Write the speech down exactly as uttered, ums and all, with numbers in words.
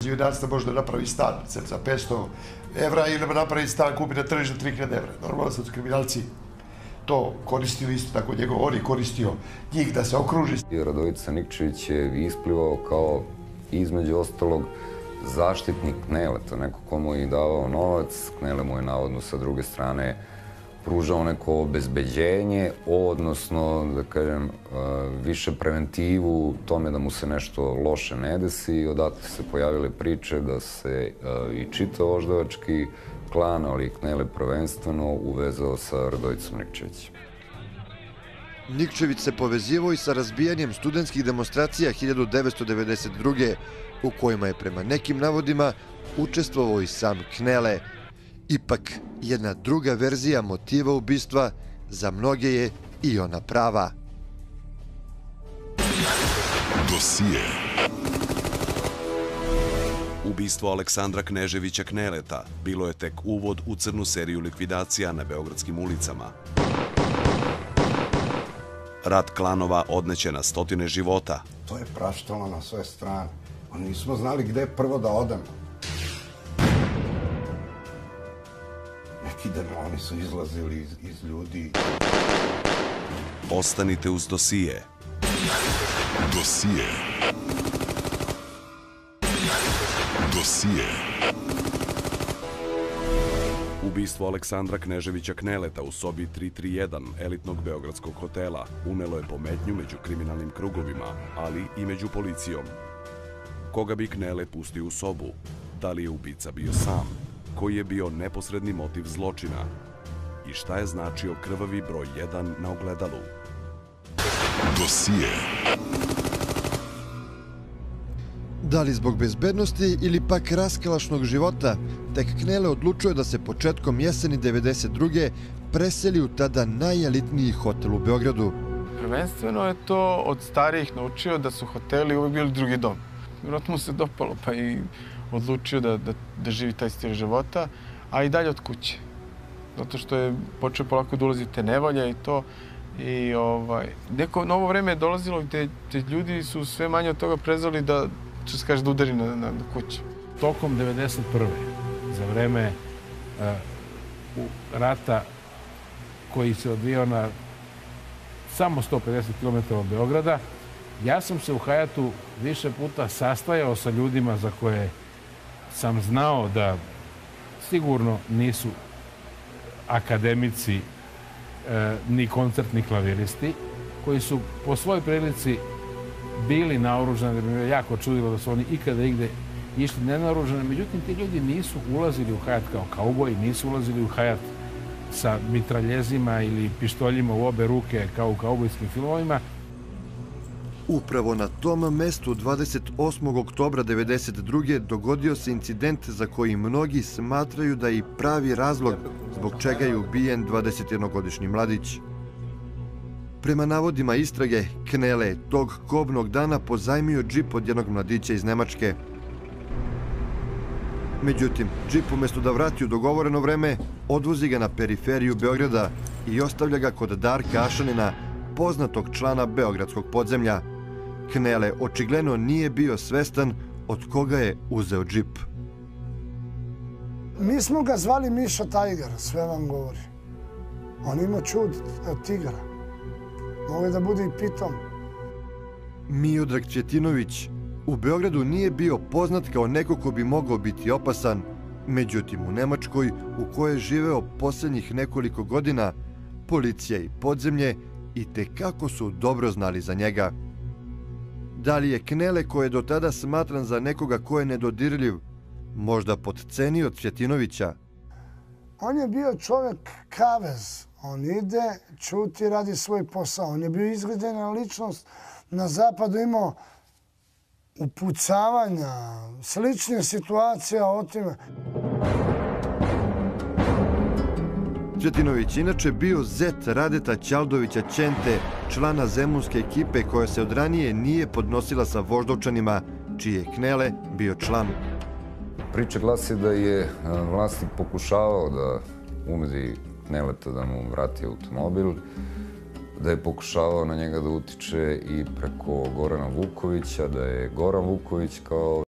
Živinarstva može da napravi stan za petsto evra ili napravi stan, kupi na tržištu tri hiljade evra. Normalno su kriminalci to koristio isto tako njegov, on je koristio njih da se okruži. Radojica Nikčević je isplivao kao, između ostalog, zaštitnik Kneleta, neko komu je davao novac. Knele mu je navodno sa druge strane pružao neko obezbeđenje, odnosno, da kažem, više preventivu tome da mu se nešto loše ne desi. I odatle se pojavile priče da se i čitav voždovački klan, ali i Knele prvenstveno, uvezao sa Radojicom Nikčevićem. Nikčević se povezivao i sa razbijanjem studentskih demonstracija hiljadu devetsto devedeset druge u kojima je prema nekim navodima učestvovao i sam Knele. Ipak, jedna druga verzija motiva ubistva za mnoge je i ona prava. Dosije. Ubistvo Aleksandra Kneževića Kneleta bilo je tek uvod u crnu seriju likvidacija na beogradskim ulicama. Rat klanova odneće na stotine života. To je praštalo na sve strane. Nismo znali gde prvo da odemo. Neki demoni su izlazili iz, iz ljudi. Ostanite uz dosije. Dosije. Dosije. Ubistvo Aleksandra Kneževića Kneleta u sobi tri tri jedan elitnog beogradskog hotela unelo je pometnju među kriminalnim krugovima, ali i među policijom. Koga bi Knele pustio u sobu? Da li je ubica bio sam? Koji je bio neposredni motiv zločina? I šta je značio krvavi broj jedan na ogledalu? Dosije. Da li zbog bezbednosti ili pak raskalašnog života, tek Knele odlučuje da se početkom jeseni devedeset druge preseli u tada najelitniji hotel u Beogradu. Prvenstveno je to od starijih naučio da su hoteli uvijek bili drugi dom. Vjerojatno mu se dopalo, pa i odlučio da, da, da živi taj stil života, a i dalje od kuće. Zato što je počeo polako da ulazi te nevolje i to. I ovaj, neko novo vreme je dolazilo gde, gde ljudi su sve manje od toga prezali da, što se kaže, da udari na, na, na kuću. Tokom devedeset prve za vreme uh, rata koji se odvijao na samo sto pedeset kilometara od Beograda, ja sam se u Hajatu više puta sastajao sa ljudima za koje sam znao da sigurno nisu akademici e, ni koncertni klaviristi, koji su po svojoj prilici bili naoružani, da bi me jako čudilo da su oni ikada igde išli nenaoružani. Međutim, ti ljudi nisu ulazili u Hajat kao kauboji, nisu ulazili u Hajat sa mitraljezima ili pištoljima u obe ruke kao u kaubojskim filmovima. Upravo na tom mestu dvadeset osmog oktobra devedeset druge dogodio se incident za koji mnogi smatraju da je i pravi razlog zbog čega je ubijen dvadesetjednogodišnji mladić. Prema navodima istrage, Knele je tog kobnog dana pozajmio džip od jednog mladića iz Nemačke. Međutim, džip umjesto da vrati u dogovoreno vreme, odvozi ga na periferiju Beograda i ostavlja ga kod Darka Ašanina, poznatog člana beogradskog podzemlja. Knele očigledno nije bio svestan od koga je uzeo džip. Mi smo ga zvali Miša Tajgar, sve vam govori. On ima čud tigara. Mogu da bude i pitom. Miodrag Cvjetinović u Beogradu nije bio poznat kao neko ko bi mogao biti opasan. Međutim, u Nemačkoj, u kojoj je živeo posljednjih nekoliko godina, policija i podzemlje i tekako su dobro znali za njega. Da li je Knele, koji je do tada smatran za nekoga ko je nedodirljiv, možda potcenio Cvjetinovića? On je bio čovjek kavez. On ide, čuti, radi svoj posao. On je bio izgledena ličnost. Na zapadu imao upucavanja, slične situacije o time. Cvjetinović inače bio zet Radeta Ćaldovića Ćente, člana zemunske ekipe koja se od ranije nije podnosila sa voždovčanima, čiji je Knele bio član. Priča glasi da je vlasnik pokušavao da umedi Kneleta da mu vrati automobil, da je pokušavao na njega da utiče i preko Gorana Vukovića, da je Goran Vuković kao